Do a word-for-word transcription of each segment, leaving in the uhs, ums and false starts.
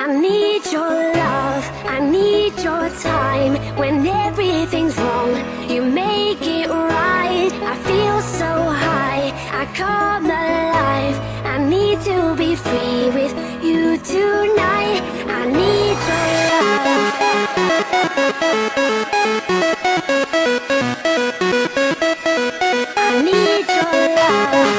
I need your love, I need your time. When everything's wrong, you make it right. I feel so high, I come alive. I need to be free with you tonight. I need your love. I need your love.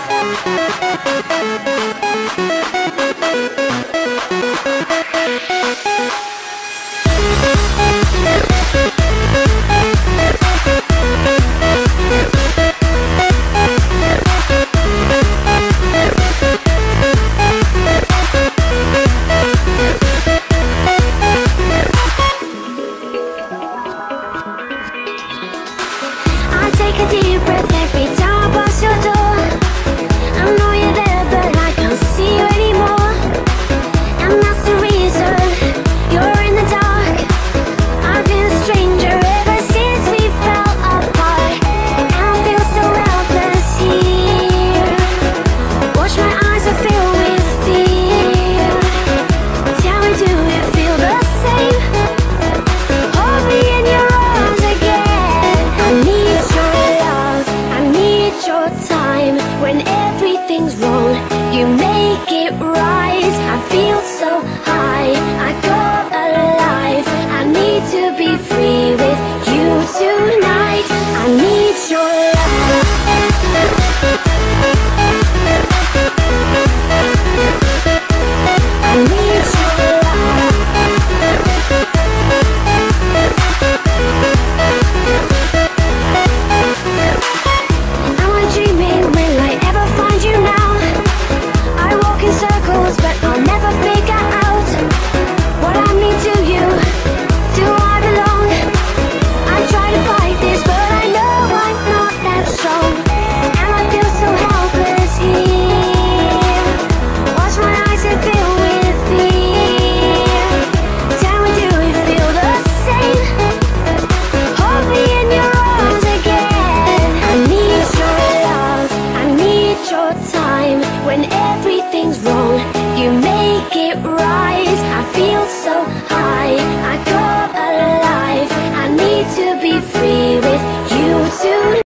I take a deep breath every time I pass your door. I know you're there, but I can't see you anymore. And that's the reason you're in the dark. I've been a stranger ever since we fell apart. And I feel so helpless here. Watch my eyes are filled with fear. Tell me, do you feel the same? Hold me in your arms again. I need your love, I need your time. When everything's wrong, you make it right. I feel so high, I come alive. I need to be free with you tonight. I need your love. I need your love. Am I dreaming? Will I ever find you now? I walk in circles, but I'll never figure out what I mean to you. Do I belong? I try to fight this, but I know I'm not that strong. And I feel so helpless here. Watch my eyes and fill with fear. Tell me, do you feel the same? Hold me in your arms again. I need your love, I need your time. When everything's wrong, you make it right. I feel so high, I